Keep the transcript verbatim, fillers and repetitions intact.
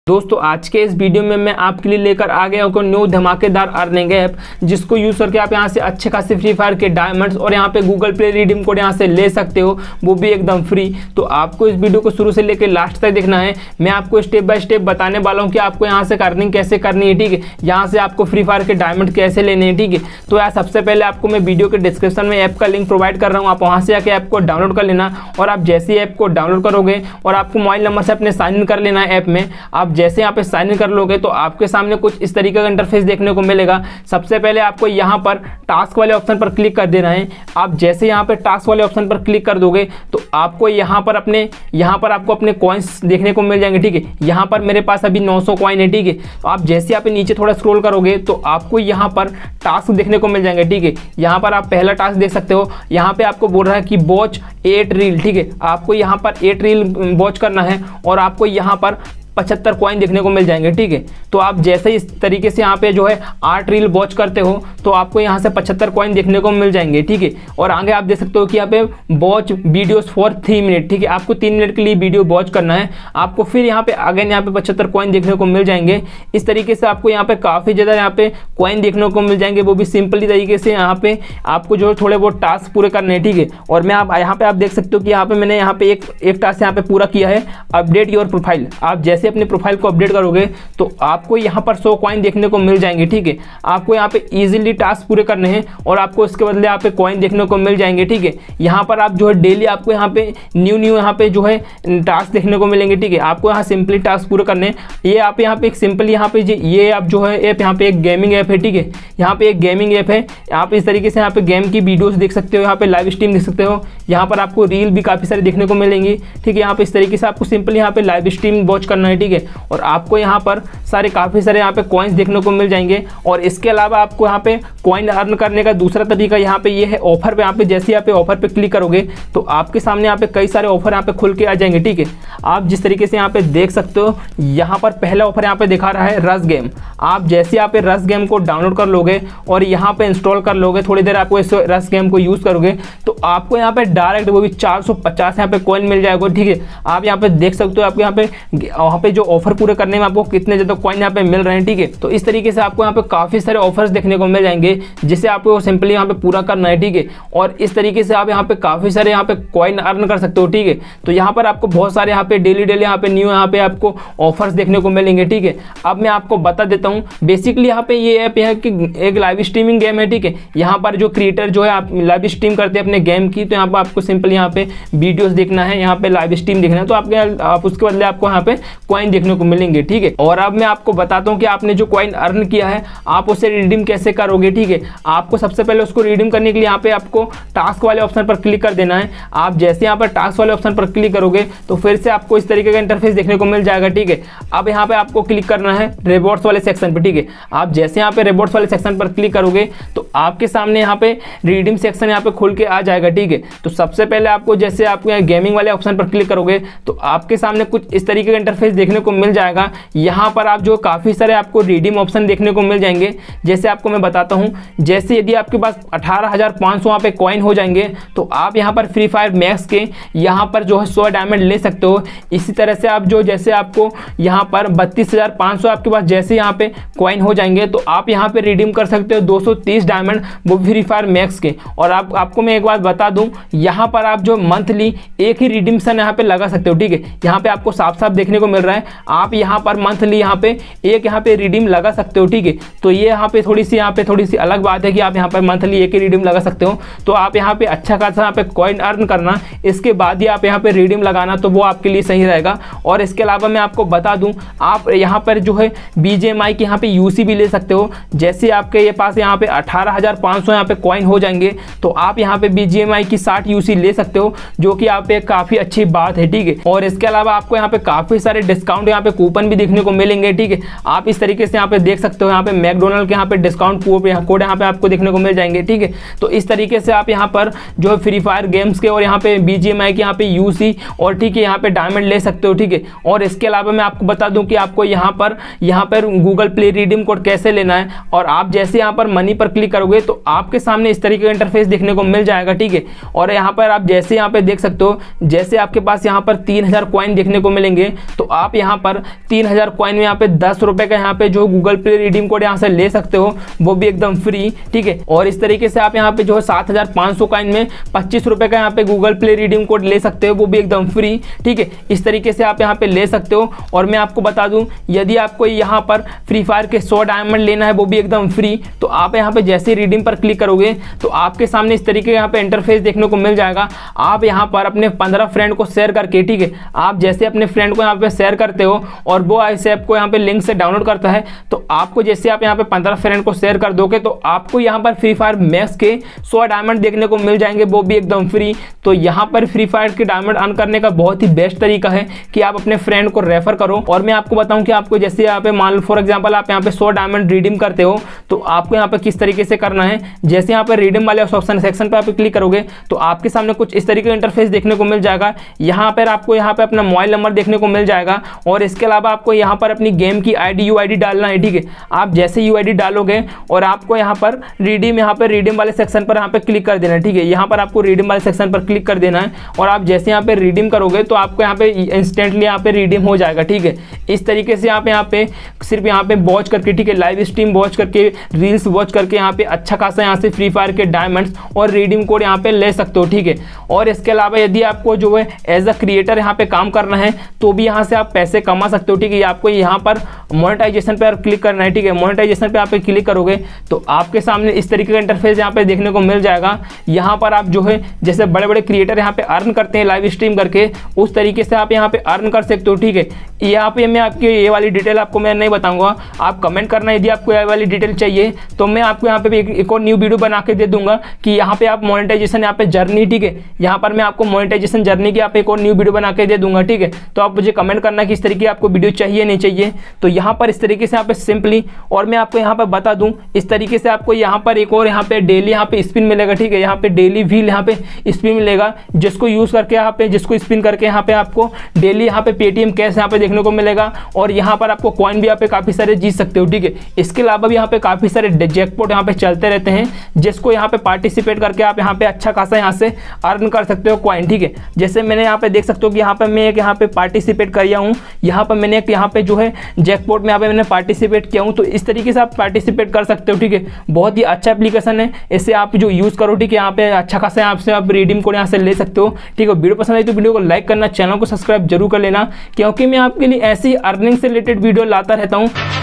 दोस्तों आज के इस वीडियो में मैं आपके लिए लेकर आ गया हूँ न्यू धमाकेदार अर्निंग ऐप, जिसको यूज करके आप यहाँ से अच्छे खासे फ्री फायर के डायमंड्स और यहाँ पे गूगल प्ले रिडीम कोड यहाँ से ले सकते हो, वो भी एकदम फ्री। तो आपको इस वीडियो को शुरू से लेकर लास्ट तक देखना है। मैं आपको स्टेप बाय स्टेप बताने वाला हूँ कि आपको यहाँ से अर्निंग कैसे करनी है, ठीक है। यहाँ से आपको फ्री फायर के डायमंड कैसे लेने हैं, ठीक है। तो यार सबसे पहले आपको मैं वीडियो के डिस्क्रिप्शन में ऐप का लिंक प्रोवाइड कर रहा हूँ, आप वहाँ से आके ऐप को डाउनलोड कर लेना। और आप जैसे ऐप को डाउनलोड करोगे और आपको मोबाइल नंबर से अपने साइन इन कर लेना है ऐप में। आप जैसे यहाँ पे साइन कर लोगे तो आपके सामने कुछ इस तरीके का इंटरफेस देखने को मिलेगा। सबसे पहले आपको यहाँ पर टास्क वाले ऑप्शन पर क्लिक कर देना है। आप जैसे यहाँ पे टास्क वाले ऑप्शन पर क्लिक कर दोगे तो आपको यहाँ पर अपने यहाँ पर आपको अपने कॉइन्स देखने को मिल जाएंगे, ठीक है। यहाँ पर मेरे पास अभी नौ सौ कॉइन है, ठीक है। तो आप जैसे यहाँ पे नीचे थोड़ा स्क्रॉल करोगे तो आपको यहाँ पर टास्क देखने को मिल जाएंगे, ठीक है। यहाँ पर आप पहला टास्क देख सकते हो। यहाँ पे आपको बोल रहा है कि वॉच एट रील, ठीक है। आपको यहाँ पर एट रील वॉच करना है और आपको यहाँ पर पचहत्तर कॉइन देखने को मिल जाएंगे, ठीक है। तो आप जैसे ही इस तरीके से यहाँ पे जो है आठ रील वॉच करते हो तो आपको यहाँ से पचहत्तर कॉइन देखने को मिल जाएंगे, ठीक है। और आगे आप देख सकते हो कि यहाँ पे watch videos for three minute, ठीक है। आपको तीन मिनट के लिए वीडियो वॉच करना है। आपको फिर यहाँ पे आगे यहाँ पे पचहत्तर कॉइन देखने को मिल जाएंगे। इस तरीके से आपको यहाँ पे काफ़ी ज़्यादा यहाँ पे कॉइन देखने को मिल जाएंगे, वो भी सिंपली तरीके से। यहाँ पे आपको जो थोड़े बहुत टास्क पूरे करने हैं, ठीक है। और मैं आप यहाँ पे आप देख सकते हो कि यहाँ पे मैंने यहाँ पे एक एक टास्क यहाँ पे पूरा किया है, अपडेट योर प्रोफाइल। आप जैसे अपने प्रोफाइल को अपडेट करोगे तो आपको यहाँ पर सौ कॉइन देखने को मिल जाएंगे, ठीक है। आपको यहाँ पे इजीली टास्क पूरे करने हैं और आपको इसके बदले यहाँ पे कॉइन देखने को मिल जाएंगे, ठीक है। यहाँ पर आप जो है डेली आपको यहाँ पे न्यू न्यू यहाँ पे जो है टास्क देखने को मिलेंगे, ठीक है। आपको यहाँ सिंपली टास्क पूरे करने हैं। ये आप यहाँ पे एक सिंपली यहाँ पे ये आप जो है ऐप यहाँ पे एक गेमिंग ऐप है, ठीक है। यहाँ पे एक गेमिंग ऐप है। आप इस तरीके से यहाँ पे गेम की वीडियोस देख सकते हो, यहाँ पे लाइव स्ट्रीम देख सकते हो। यहाँ पर आपको रील भी काफ़ी सारी देखने को मिलेंगी, ठीक है। यहाँ पे इस तरीके से आपको सिंपली यहाँ पे लाइव स्ट्रीम वॉच करना है, ठीक है। और आपको यहाँ पर सारे काफ़ी सारे यहाँ पे कॉइन्स देखने को मिल जाएंगे। और इसके अलावा आपको यहाँ पे कॉइन अर्न करने का दूसरा तरीका यहाँ पे ये है ऑफर पे। यहाँ पे जैसे यहाँ पे ऑफर पे क्लिक करोगे तो आपके सामने यहाँ पे कई सारे ऑफर यहाँ पे खुल के आ जाएंगे, ठीक है। आप जिस तरीके से यहाँ पे देख सकते हो, यहाँ पर पहला ऑफर यहाँ पे दिखा रहा है रस गेम। आप जैसे यहाँ पे रस गेम को डाउनलोड कर लोगे और यहाँ पे इंस्टॉल कर लोगे, थोड़ी देर आपको इस रस गेम को यूज़ करोगे तो आपको यहाँ पे डायरेक्ट वो भी चार सौ पचास यहाँ पे कॉइन मिल जाएगा, ठीक है। आप यहाँ पे देख सकते हो आपको यहाँ पे वहाँ पे जो ऑफर पूरे करने में आपको कितने ज़्यादा कॉइन यहाँ पे मिल रहे हैं, ठीक है। तो इस तरीके से आपको यहाँ पे काफ़ी सारे ऑफर्स देखने को मिल जाएंगे, जिसे आपको सिंपली यहाँ पे पूरा करना है, ठीक है। और इस तरीके से आप यहाँ पे काफ़ी सारे यहाँ पे कॉइन अर्न कर सकते हो, ठीक है। तो यहाँ पर आपको बहुत सारे यहाँ पे डेली डेली यहाँ पे न्यू यहाँ पे आपको ऑफर्स देखने को मिलेंगे, ठीक है। अब मैं आपको बता देता हूँ बेसिकली यहाँ पे ये ऐप है कि एक लाइव स्ट्रीमिंग गेम है, ठीक है। यहाँ पर जो क्रिएटर जो है आप लाइव स्ट्रीम करते हैं अपने गेम की, तो यहाँ पर आपको सिंपली यहाँ पे वीडियोस देखना है, यहाँ पे लाइव स्ट्रीम देखना है, तो आपके आप उसके बदले आपको यहाँ पे कॉइन देखने को मिलेंगे, ठीक है। और अब मैं आपको बताता हूँ कि आपने जो कॉइन अर्न किया है आप उसे रिडीम कैसे करोगे, ठीक है। आपको सबसे पहले उसको रिडीम करने के लिए यहाँ पे आपको टास्क वाले ऑप्शन पर क्लिक कर देना है। आप जैसे यहाँ पर टास्क वाले ऑप्शन पर क्लिक करोगे तो फिर से आपको इस तरीके का इंटरफेस देखने को मिल जाएगा, ठीक है। अब यहाँ पे आपको क्लिक करना है रिवॉर्ड्स वाले सेक्शन पर, ठीक है। आप जैसे यहाँ पे रिवॉर्ड्स वाले सेक्शन पर क्लिक करोगे तो आपके सामने यहाँ पे रिडीम सेक्शन यहाँ पे खुल के आ जाएगा, ठीक है। तो सबसे पहले आपको जैसे आपको यहाँ गेमिंग वाले ऑप्शन पर क्लिक करोगे तो आपके सामने कुछ इस तरीके का इंटरफेस देखने को मिल जाएगा। यहाँ पर आप जो काफ़ी सारे आपको रिडीम ऑप्शन देखने को मिल जाएंगे, जैसे आपको मैं बताता हूँ। जैसे यदि आपके पास अठारह हज़ार पाँच सौ वहाँ पे कॉइन हो जाएंगे तो आप यहाँ पर फ्री फायर मैक्स के यहाँ पर जो है सौ डायमंड ले सकते हो। इसी तरह से आप जो जैसे आपको यहाँ पर बत्तीस हज़ार पाँच सौ आपके पास जैसे यहाँ पे कॉइन हो जाएंगे तो आप यहाँ पे रिडीम कर सकते हो दो सौ तीस डायमंड, वो फ्री फायर मैक्स के। और आप आपको मैं एक बात बता दूँ, यहाँ पर आप जो मंथली एक ही रिडीमशन यहाँ पे लगा सकते हो, ठीक है। यहाँ पे आपको साफ साफ देखने को मिल रहा है आप यहाँ पर मंथली यहाँ पे एक यहाँ पे रिडीम लगा सकते हो, ठीक है। तो ये यहाँ पे थोड़ी सी यहाँ पे थोड़ी सी अलग बात है कि आप यहाँ पर मंथली एक ही रिडीम लगा सकते हो। तो आप यहाँ पे अच्छा खासा यहाँ पे कॉइन अर्न करना, इसके बाद ही आप यहाँ पे रिडीम लगाना, तो वो आपके लिए सही रहेगा। और इसके अलावा मैं आपको बता दूँ, आप यहाँ पर जो है बीजीएमआई के यहाँ पे यूसी भी ले सकते हो। जैसे आपके ये पास यहाँ पे अठारह हज़ार पाँच सौ यहाँ पे कॉइन हो जाएंगे तो आप यहाँ पे बीजीएमआई की साठ यूसी ले सकते हो, जो कि आप पे काफ़ी अच्छी बात है, ठीक है। और इसके अलावा आपको यहाँ पे काफ़ी सारे डिस्काउंट यहाँ पे कूपन भी देखने को मिलेंगे, ठीक है। आप इस तरीके से यहाँ पे देख सकते हो, यहाँ पे मैकडोनल्ड के यहाँ पे डिस्काउंट कोड कोड यहाँ पे आपको देखने को मिल जाएंगे, ठीक है। तो इस तरीके से आप यहाँ पर जो है फ्री फायर गेम्स के और यहाँ पे बीजीएमआई के यहाँ पे यूसी और ठीक है यहाँ पे डायमंड ले सकते हो, ठीक है। और इसके अलावा मैं आपको बता दूं कि आपको यहाँ पर यहाँ पर गूगल प्ले रिडीम कोड कैसे लेना है। और आप जैसे यहाँ पर मनी पर क्लिक करोगे तो आपके सामने इस तरीके का इंटरफेस देखने को मिल जाएगा, ठीक है। और यहाँ पर आप जैसे यहाँ पे देख सकते हो, जैसे आपके पास यहाँ पर तीन हजार कॉइन देखने को मिलेंगे तो आप यहाँ पर तीन हज़ार कॉइन में यहाँ पे दस रुपए का यहाँ पे जो गूगल प्ले रिडीम कोड यहाँ से ले सकते हो, वो भी एकदम फ्री, ठीक है। और इस तरीके से आप यहाँ पे जो है सात हज़ार पाँच सौ कॉइन में पच्चीस रुपए का यहाँ पे गूगल प्ले रिडीम कोड ले सकते हो, वो भी एकदम फ्री, ठीक है। इस तरीके से आप यहाँ पे ले सकते हो। और मैं आपको बता दूं, यदि आपको यहाँ पर फ्री फायर के सौ डायमंड लेना है, वो भी एकदम फ्री, तो आप यहाँ पे जैसे रिडीम पर क्लिक करोगे तो आपके सामने इस तरीके का यहाँ पे इंटरफेस देखने को मिल जाएगा। आप यहाँ पर अपने पंद्रह फ्रेंड को शेयर करके, ठीक है, आप जैसे अपने फ्रेंड को यहाँ पे शेयर करते हो और वो इस ऐप को यहाँ पे लिंक से डाउनलोड करता है, तो आपको जैसे आप यहाँ पे पंद्रह फ्रेंड को शेयर कर दोगे तो आपको यहाँ पर फ्री फायर मैक्स के सौ डायमंड देखने को मिल जाएंगे, वो भी एकदम फ्री। तो यहाँ पर फ्री फायर के डायमंड अर्न करने का बहुत ही बेस्ट तरीका है कि आप अपने फ्रेंड को रेफर करो। और मैं आपको बताऊं कि आपको जैसे यहाँ पे मान लो फॉर एग्जांपल आप यहाँ पे सौ डायमंड रिडीम करते हो, तो आपको यहाँ पे किस तरीके से करना है, जैसे यहाँ पे रिडीम वाले ऑप्शन सेक्शन पे आप क्लिक करोगे तो आपके सामने कुछ इस तरीके का इंटरफेस देखने को मिल जाएगा। यहाँ पर आपको यहाँ पे अपना मोबाइल नंबर देखने को मिल जाएगा और इसके अलावा आपको यहाँ पर अपनी गेम की आईडी यूआईडी डालना है, ठीक है। आप जैसे यूआईडी डालोगे और आपको यहाँ पर रिडीम यहाँ पे रिडीम वाले सेक्शन पर यहाँ पे क्लिक कर देना है, ठीक है। यहाँ पर आपको रिडीम वाले सेक्शन पर क्लिक कर देना है और आप जैसे यहाँ पे रिडीम करोगे तो आपको यहाँ पे इंस्टेंटली यहाँ पे रिडीम हो जाएगा, ठीक है। इस तरीके से आप यहाँ पे सिर्फ यहाँ पे वॉच करके, ठीक है, लाइव स्ट्रीम वॉच करके, रील्स वॉच करके यहाँ पे अच्छा खासा यहाँ से फ्री फायर के डायमंड्स और रिडीम कोड यहाँ पे ले सकते हो, ठीक है। और इसके अलावा यदि आपको जो है एज अ क्रिएटर यहाँ पे काम करना है तो भी यहाँ से आप पैसे कमा सकते हो, ठीक है। आपको यहाँ पर मोनेटाइजेशन पे क्लिक करना है, ठीक है। मोनेटाइजेशन पे आप पे क्लिक करोगे तो आपके सामने इस तरीके का इंटरफेस यहाँ पे देखने को मिल जाएगा। यहाँ पर आप जो है जैसे बड़े बड़े क्रिएटर यहाँ पे अर्न करते हैं लाइव स्ट्रीम करके, उस तरीके से आप यहाँ पे अर्न कर सकते हो, ठीक है। यहाँ पे मैं आपकी ये वाली डिटेल आपको मैं नहीं बताऊंगा, आप कमेंट करना यदि आपको ये वाली डिटेल चाहिए, तो मैं आपको यहाँ पे एक, एक और न्यू वीडियो बना के दे दूंगा कि यहाँ पे आप मोनेटाइजेशन यहाँ पे जर्नी, ठीक है, यहाँ पर मैं आपको मोनेटाइजेशन जर्नी की आप एक और न्यू वीडियो बना के दे दूंगा, ठीक है। तो आप मुझे कमेंट करना कि इस तरीके आपको वीडियो चाहिए नहीं चाहिए। तो यहाँ पर इस तरीके से यहाँ पे सिंपली, और मैं आपको यहाँ पर बता दूँ इस तरीके से आपको यहाँ पर एक और यहाँ पे डेली यहाँ पे स्पिन मिलेगा, ठीक है। यहाँ पे डेली व्हील यहाँ पे स्पिन मिलेगा, जिसको यूज करके यहाँ पे जिसको स्पिन करके यहाँ पे आपको डेली यहाँ पे पेटीएम कैश यहाँ पे देखने को मिलेगा और यहाँ पर आपको कॉइन भी यहाँ पे काफी सारे जीत सकते हो, ठीक है। इसके अलावा भी यहाँ पे काफी सारे जैकपॉट यहाँ पे चलते रहते हैं, जिसको यहाँ पे पार्टिसिपेट करके आप यहाँ पे अच्छा खासा यहाँ से अर्न कर सकते हो कॉइन, ठीक है। जैसे मैंने यहाँ पे देख सकते हो कि यहाँ पे मैं एक यहाँ पे पार्टिसिपेट किया हूँ, यहाँ पर मैंने एक यहाँ पे जो है जैकपॉट में यहाँ पे मैंने पार्टिसिपेट किया हूँ। तो इस तरीके से आप पार्टिसिपेट कर सकते हो, ठीक है। बहुत ही अच्छा एप्लीकेशन है, इसे आप जो यूज करो, ठीक है। यहाँ पे अच्छा खासा यहाँ से आप रिडीम कोड यहाँ से ले सकते हो, ठीक है। वीडियो पसंद आई तो वीडियो को लाइक करना, चैनल को सब्सक्राइब जरूर कर लेना, क्योंकि मैं आपके लिए ऐसी अर्निंग से रिलेटेड वीडियो लाता रहता हूँ।